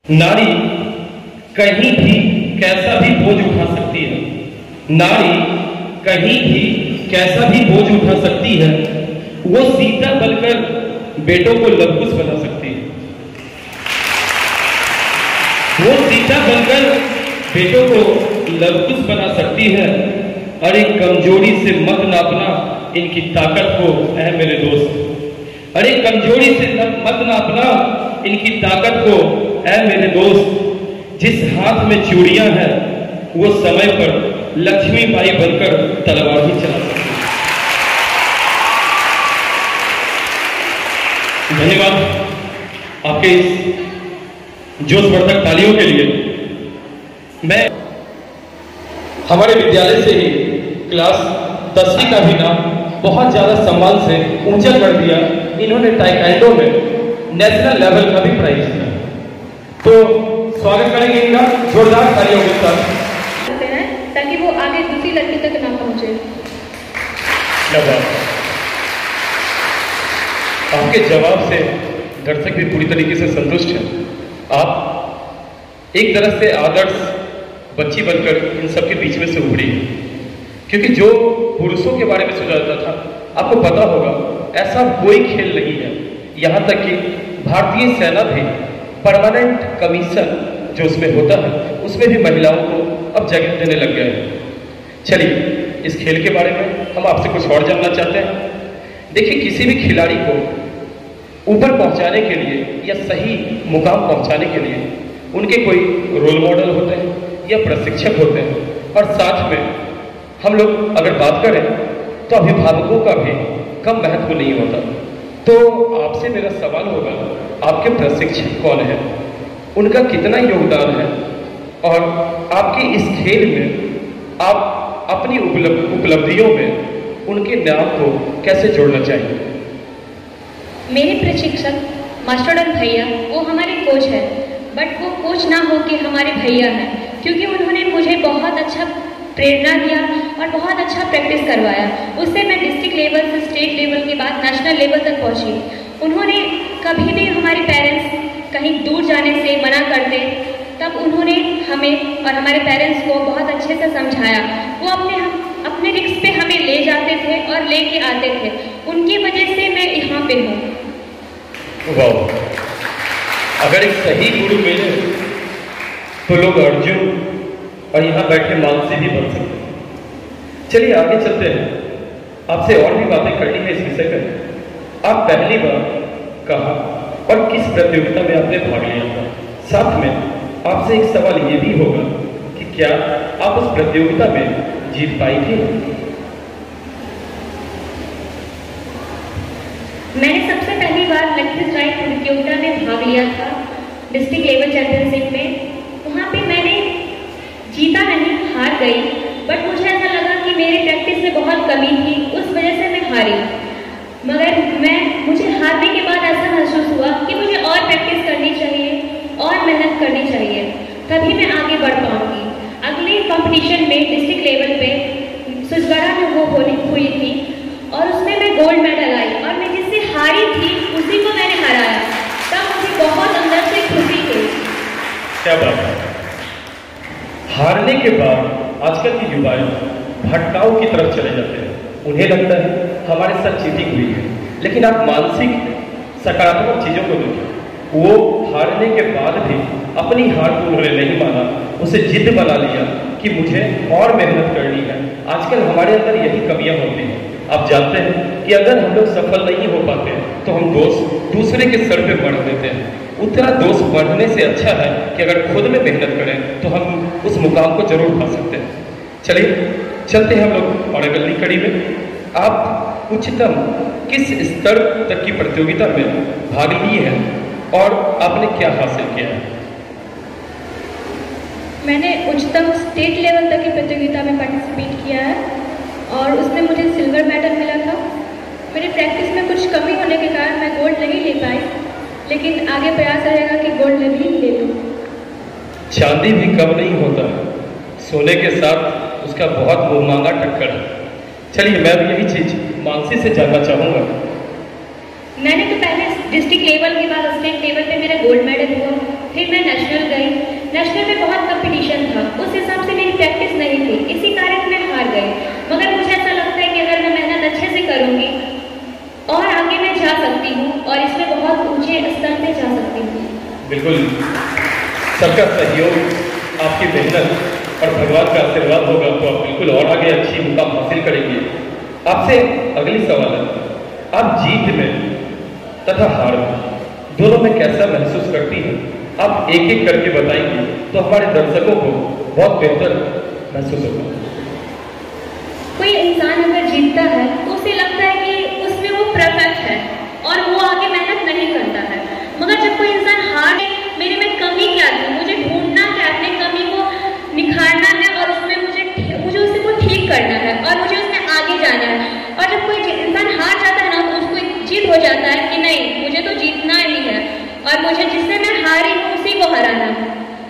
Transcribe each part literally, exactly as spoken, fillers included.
नारी कहीं भी कैसा भी बोझ उठा सकती है। नारी कहीं भी कैसा भी बोझ उठा सकती है। वो सीता बनकर बेटों को लवकुश बना सकती है। वो सीता बनकर बेटों को लवकुश बना सकती है। और एक कमजोरी से मत नापना इनकी ताकत को, ऐ मेरे दोस्त। अरे कमजोरी से मत नापना इनकी ताकत को, ऐ मेरे दोस्त। जिस हाथ में चूड़ियां हैं वो समय पर लक्ष्मीबाई बनकर तलवार ही चला सकती है। धन्यवाद आपके इस जोशवर्धक तालियों के लिए। मैं हमारे विद्यालय से ही क्लास दसवीं का भी नाम बहुत ज्यादा सम्मान से ऊंचा कर दिया। इन्होंने ताइक्वांडो में नेशनल लेवल का भी प्राइज दिया। तो स्वागत करेंगे इनका जोरदार तालियों के साथ, ताकि वो आगे दूसरी लड़की तक ना पहुंचे। क्या बात है। आपके जवाब से दर्शक भी पूरी तरीके से संतुष्ट है। आप एक तरह से आदर्श बच्ची बनकर इन सबके बीच में से उभरी, क्योंकि जो पुरुषों के बारे में सोचा जाता था, आपको पता होगा ऐसा कोई खेल नहीं है। यहाँ तक कि भारतीय सेना भी परमानेंट कमीशन जो उसमें होता है उसमें भी महिलाओं को अब जगह देने लग गए हैं। चलिए इस खेल के बारे में हम आपसे कुछ और जानना चाहते हैं। देखिए, किसी भी खिलाड़ी को ऊपर पहुंचाने के लिए या सही मुकाम पहुंचाने के लिए उनके कोई रोल मॉडल होते हैं या प्रशिक्षक होते हैं। और साथ में हम लोग अगर बात करें तो अभिभावकों का भी कम महत्व नहीं होता। तो आपसे मेरा सवाल होगा, आपके प्रशिक्षक कौन है, उनका कितना योगदान है, और आपकी इस खेल में आप अपनी उपलब्धियों में उनके नाम को कैसे जोड़ना चाहिए? मेरे प्रशिक्षक मास्टर भैया वो हमारे कोच है, बट वो कोच ना हो के हमारे भैया हैं, क्योंकि उन्होंने मुझे बहुत अच्छा प्रेरणा दिया और बहुत अच्छा प्रैक्टिस करवाया। उससे मैं डिस्ट्रिक्ट लेवल से स्टेट लेवल के बाद नेशनल लेवल तक पहुंची। उन्होंने कभी भी हमारे पेरेंट्स कहीं दूर जाने से मना करते, तब उन्होंने हमें और हमारे पेरेंट्स को बहुत अच्छे से समझाया। वो अपने अपने रिक्स पे हमें ले जाते थे और लेके आते थे। उनकी वजह से मैं यहाँ पे हूँ। वाह, अगर एक सही गुरु मिले तो लोग अर्जुन और यहाँ बैठे मानसी भी बन सकते हैं। चलिए आगे चलते हैं। आपसे और भी बातें करनी है इस विषय पर। आप पहली बार कहाँ और किस प्रतियोगिता में आपने भाग लिया था? साथ में आपसे एक सवाल ये भी होगा कि क्या आप उस प्रतियोगिता में जीत पाई थी? मैंने सबसे पहली बार लखीसराय राइड प्रतियोगिता में भाग लिया था, डिस्ट्रिक्ट लेवल चैंपियनशिप में। वहाँ पे मैंने जीता नहीं, हार गई, बट मुझे ऐसा लगा कि मेरी प्रैक्टिस में बहुत कमी थी, उस वजह से मैं हारी। मगर मैं मुझे हारने के बाद ऐसा महसूस हुआ कि मुझे और प्रैक्टिस करनी चाहिए और मेहनत करनी चाहिए, तभी मैं आगे बढ़ पाऊंगी। अगले कंपटीशन में डिस्ट्रिक्ट लेवल पे सुजगढ़ा में वो होली हुई थी और उसमें मैं गोल्ड मेडल आई, और मैं जिससे हारी थी उसी को मैंने हराया। तब मुझे बहुत अंदर से खुशी हुई। क्या बात है। हारने के बाद आजकल के युवाएं भटकाव की तरफ चले जाते हैं। उन्हें लगता है हमारे साथ चीटिंग हुई है, लेकिन आप मानसिक सकारात्मक चीजों को देखें। वो हारने के बाद भी अपनी हार को उन्होंने नहीं माना, उसे जिद बना लिया कि मुझे और मेहनत करनी है। आजकल हमारे अंदर यही कमियां होती हैं। आप जानते हैं कि अगर हम लोग सफल नहीं हो पाते तो हम दोष दूसरे के सर पे बढ़ देते हैं। उतना दोष बढ़ने से अच्छा है कि अगर खुद में मेहनत करें तो हम उस मुकाम को जरूर पा सकते हैं। चलिए चलते हैं हम लोग और अगली कड़ी में। आप उच्चतम किस स्तर तक की प्रतियोगिता में भाग लिए हैं और आपने क्या हासिल किया है? मैंने उच्चतम स्टेट लेवल तक की प्रतियोगिता में पार्टिसिपेट किया है और उसमें मुझे सिल्वर मेडल मिला था। मेरी प्रैक्टिस में कुछ कमी होने के कारण मैं गोल्ड नहीं ले पाई, लेकिन आगे प्रयास रहेगा कि गोल्ड में भी ले लूँ। चांदी भी कम नहीं होता, सोने के साथ उसका बहुत मांगा टक्कर है। चलिए मैं भी यही चीज मानसी से जानना चाहूँगा। मैंने तो पहले डिस्ट्रिक्ट लेवल के बाद स्टेट लेवल पे मेरा गोल्ड मेडल हुआ, फिर मैं नेशनल था, उस हिसाब से मेरी प्रैक्टिस नहीं थी, इसी कारण मैं हार गई। मगर मुझे ऐसा लगता है कि अगर मैं मेहनत अच्छे से करूँगी और आगे मैं जा सकती हूँ और इसमें बहुत ऊंचे स्तर पे जा सकती हूँ। बिल्कुल, सबका सहयोग, आपकी मेहनत और भगवान का आशीर्वाद होगा तो आप बिल्कुल और आगे अच्छी मुकाम हासिल करेंगे। आपसे अगली सवाल है, आप जीत में तथा हार में दोनों में कैसा महसूस करती हैं? आप एक एक करके बताएंगे तो हमारे दर्शकों को बहुत बेहतर महसूस होगा। कोई इंसान अगर जीतता है तो उसे लगता है कि उसमें वो परफेक्ट है और वो आगे मेहनत नहीं करता है। मगर जब कोई इंसान हार, मेरे में कमी क्या थी, मुझे ढूंढना क्या, अपने कमी को निखारना है और उसमें मुझे मुझे उसे को ठीक करना है और मुझे उसमें आगे जाना है। और जब कोई इंसान हार जाता है ना तो उसको एक जीत हो जाता है कि नहीं, मुझे तो जीतना ही है और मुझे जिससे मैं हारी हूँ उसी को हराना है।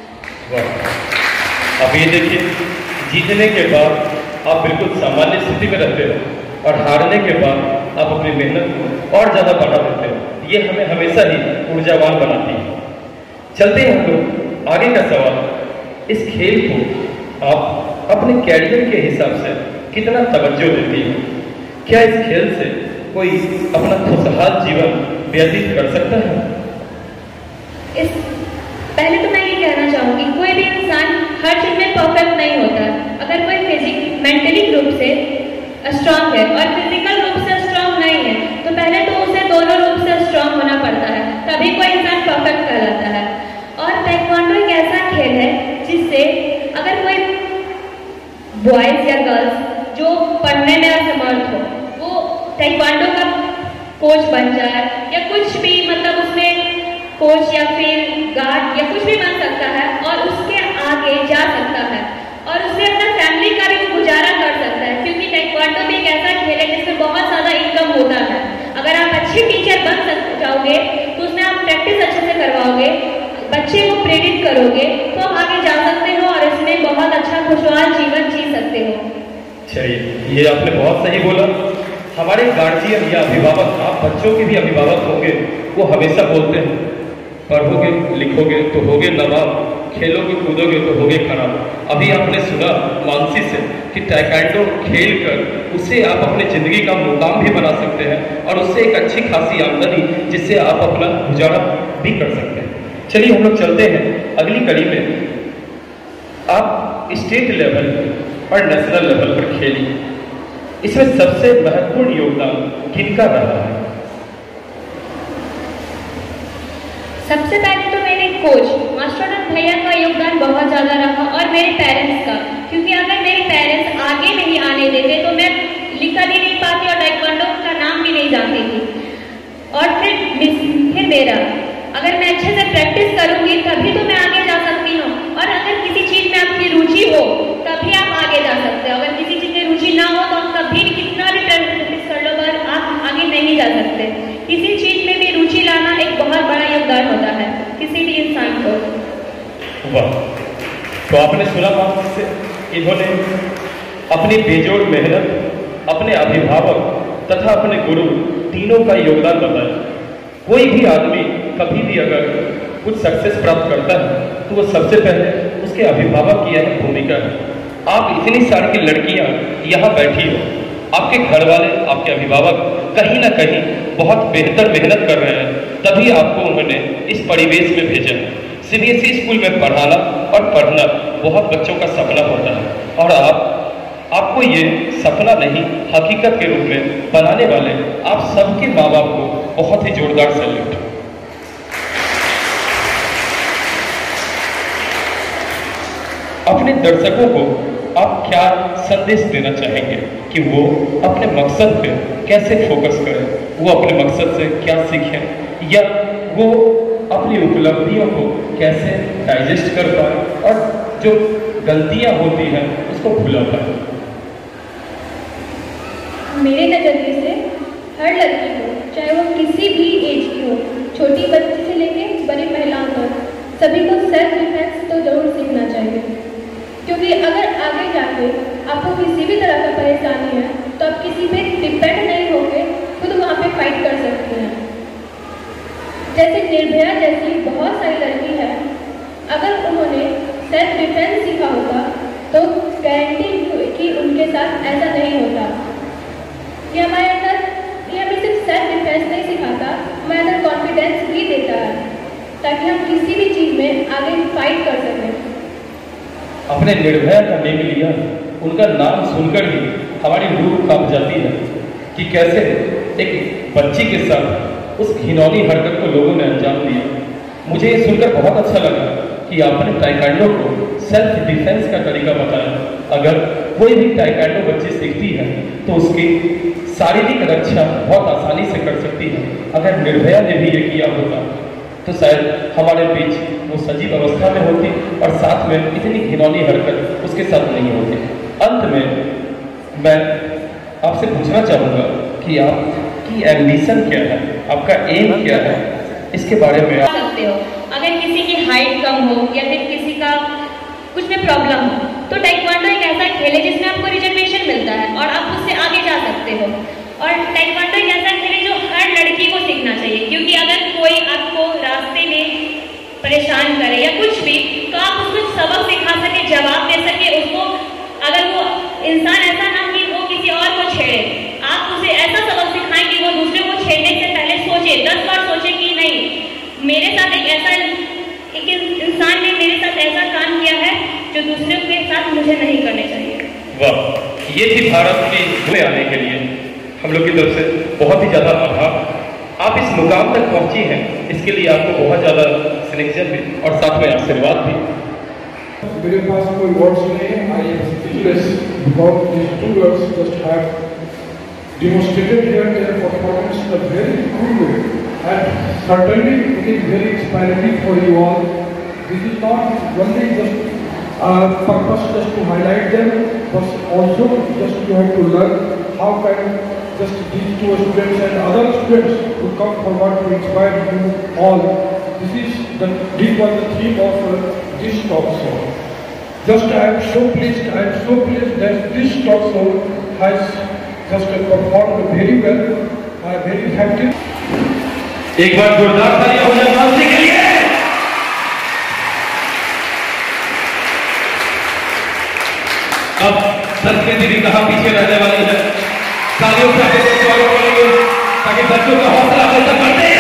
वाह, अब ये देखिए, जीतने के बाद आप बिल्कुल सामान्य स्थिति में रहते हो और हारने के बाद आप अपनी मेहनत को और ज्यादा बढ़ा देते हो। ये हमें हमेशा ही ऊर्जावान बनाती है। चलते हैं हम लोग आगे का सवाल, इस खेल को आप अपने कैरियर के हिसाब से कितना तवज्जो देती है? क्या इस खेल से कोई अपना खुशहाल जीवन व्यतीत कर सकता है? इस पहले तो मैं ये कहना चाहूंगी, कोई भी इंसान हर चीज में परफेक्ट नहीं होता। अगर कोई फिजिक मेंटली रूप से स्ट्रांग है और फिजिकल रूप से स्ट्रांग नहीं है तो पहले तो उसे दोनों रूप से स्ट्रांग होना पड़ता है, तभी कोई इंसान परफेक्ट कहलाता है। और ताइक्वांडो एक ऐसा खेल है जिससे अगर कोई बॉयज या गर्ल्स जो पढ़ने में असमर्थ हो वो ताइक्वांडो का कोच बन जाए या कुछ भी, मतलब उसमें कोच या फिर गार्ड या कुछ भी बन सकता है और उसके आगे जा सकता है और उससे अपना फैमिली का भी गुजारा कर सकता है। क्योंकि ताइक्वांडो भी एक ऐसा खेल है जिसमें बहुत ज़्यादा इनकम होता है। अगर आप अच्छे टीचर बन सक जाओगे तो उसमें आप प्रैक्टिस अच्छे से करवाओगे, बच्चे को प्रेरित करोगे तो आप आगे जा सकते हो और इसमें बहुत अच्छा खुशहाल जीवन जी सकते हो। चलिए, ये आपने बहुत सही बोला। हमारे गार्जियन या अभिभावक, आप बच्चों के भी अभिभावक होंगे, वो हमेशा बोलते हैं पढ़ोगे लिखोगे तो होगे नवाब, खेलोगे कूदोगे तो होगे खराब। अभी आपने सुना मानसी से कि ताइक्वांडो खेल कर उसे आप अपने जिंदगी का मुकाम भी बना सकते हैं और उससे एक अच्छी खासी आमदनी जिससे आप अपना गुजारा भी कर सकते हैं। चलिए हम लोग चलते हैं अगली कड़ी में। आप स्टेट लेवल और नेशनल लेवल पर खेली, इसमें सबसे महत्वपूर्ण योगदान किनका रहा है? सबसे पहले तो मेरे कोच मास्टर भैया का योगदान बहुत ज़्यादा रहा और मेरे पेरेंट्स का, क्योंकि अगर मेरे पेरेंट्स आगे नहीं आने देते तो मैं लिखा ही नहीं पाती और ताइक्वांडो का नाम भी नहीं जानती थी। और फिर फिर मेरा अगर मैं अच्छे से प्रैक्टिस करूंगी तभी तो मैं आगे जा सकती हूँ। और अगर किसी चीज़ में आपकी रुचि हो तभी आप आगे जा सकते हो। अगर किसी चीज़ में रुचि ना हो तो आप कभी कितना भी प्रैक्टिस कर लो पर आप आगे नहीं जा सकते। किसी चीज़ में भी रुचि लाना एक बहुत बड़ा योगदान होता है किसी भी इंसान को। वाह, तो आपने सुना बात से, इन्होंने अपनी बेजोड़ मेहनत, अपने अभिभावक तथा अपने गुरु तीनों का योगदान बताया। कोई भी आदमी कभी भी अगर कुछ सक्सेस प्राप्त करता है तो वो सबसे पहले उसके अभिभावक की यह भूमिका है। आप इतनी सारी की लड़कियां यहाँ बैठी हो, आपके घर वाले, आपके अभिभावक कहीं ना कहीं बहुत बेहतर मेहनत कर रहे हैं, तभी आपको उन्होंने इस परिवेश में भेजा है। सीबीएसई स्कूल में पढ़ाना और पढ़ना बहुत बच्चों का सपना होता है और आप आपको ये सपना नहीं हकीकत के रूप में बनाने वाले आप सबके माँ बाप को बहुत ही जोरदार सैल्यूट। अपने दर्शकों को आप क्या संदेश देना चाहेंगे कि वो अपने मकसद पे कैसे फोकस करें, वो अपने मकसद से क्या सीखें या वो अपनी उपलब्धियों को कैसे डाइजेस्ट कर पाए और जो गलतियां होती हैं उसको भुला पाए? मेरे नज़रिए से हर लड़की को, चाहे वो किसी भी एज की हो, छोटी बच्ची से लेके बड़ी महिलाओं तक, सभी को सेल्फ डिफेंस तो जरूर सीखना चाहिए। क्योंकि अगर आगे जाके आपको किसी भी तरह का परेशानी है तो आप किसी पे डिपेंड नहीं होके खुद वहाँ पे फाइट कर सकती हैं। जैसे निर्भया जैसी बहुत सारी लड़की है, अगर उन्होंने सेल्फ डिफेंस सीखा साथ ऐसा नहीं होता। ये हमारे अंदर ये हमें सिर्फ सेल्फ डिफेंस नहीं सिखाता, हमारे अंदर कॉन्फिडेंस भी देता है ताकि हम किसी भी चीज़ में आगे फाइट कर सकें। आपने निर्भया का नेम लिया, उनका नाम सुनकर ही हमारी रूह कांप जाती है कि कैसे एक बच्ची के साथ उस घिनौनी हरकत को लोगों ने अंजाम दिया। मुझे ये सुनकर बहुत अच्छा लगा कि आपने ताइक्वांडो को सेल्फ डिफेंस का तरीका बताया। अगर कोई भी ताइक्वांडो बच्ची सीखती है तो उसकी शारीरिक रक्षा बहुत आसानी से कर सकती है। अगर निर्भया ने भी ये किया होता तो शायद हमारे बीच वो सजीव अवस्था में होती और साथ में इतनी घिनौनी हरकत उसके साथ नहीं होती। अंत में मैं आपसे पूछना चाहूँगा कि आपकी एम्बिशन क्या है, आपका एम क्या है, इसके बारे में आप सकते हो। अगर किसी की हाइट कम हो या फिर किसी का कुछ में प्रॉब्लम हो तो ताइक्वांडो एक ऐसा खेल है जिसमें आपको रिजर्वेशन मिलता है और आप उससे आगे जा सकते हो। और ताइक्वांडो एक ऐसा खेल है जो हर लड़की को सीखना चाहिए, क्योंकि अगर कोई आपको रास्ते में परेशान करे या कुछ भी तो आप उसको सबक सिखा सके, जवाब दे सके उसको। अगर वो इंसान ऐसा ना कि वो किसी और को छेड़े, आप उसे ऐसा सबक सिखाएं कि वो दूसरे को छेड़ने से पहले सोचे, दस बार सोचे कि नहीं मेरे साथ एक ऐसा एक इंसान ने मेरे साथ ऐसा काम किया है जो दूसरे के साथ मुझे नहीं करने चाहिए। वाह, ये थी भारत की में आने के लिए हम लोग की तरफ से बहुत ही ज्यादा आभार। आप इस मुकाम तक पहुंची हैं, इसके लिए आपको बहुत ज्यादा सिलेक्शन भी और साथ में आशीर्वाद भी। मेरे पास कोई वर्ड्स नहीं है। I am speechless because these two girls just have demonstrated here their performance in a very good way, and certainly it is very inspiring for you all. This is not only just uh, purpose just to highlight them, but also just you have to learn how can just these two students and other students who come forward to inspire you all. This is the this was the theme of uh, this talk show. Just I am so pleased, I am so pleased that this talk show has just uh, performed very well. I am very happy. एक बार जोरदार तालियां हो जाए मानसी के लिए। अब संस्कृति भी कहाँ पीछे रहने वाली है। तालियों से स्वागत करेंगे ताकि बच्चों का हौसला बढ़ते